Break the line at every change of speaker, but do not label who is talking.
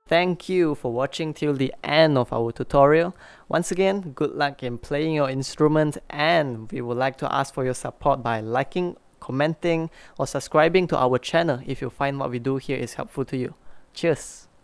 Thank you for watching till the end of our tutorial. Once again, good luck in playing your instrument, and we would like to ask for your support by liking, commenting, or subscribing to our channel if you find what we do here is helpful to you. Cheers!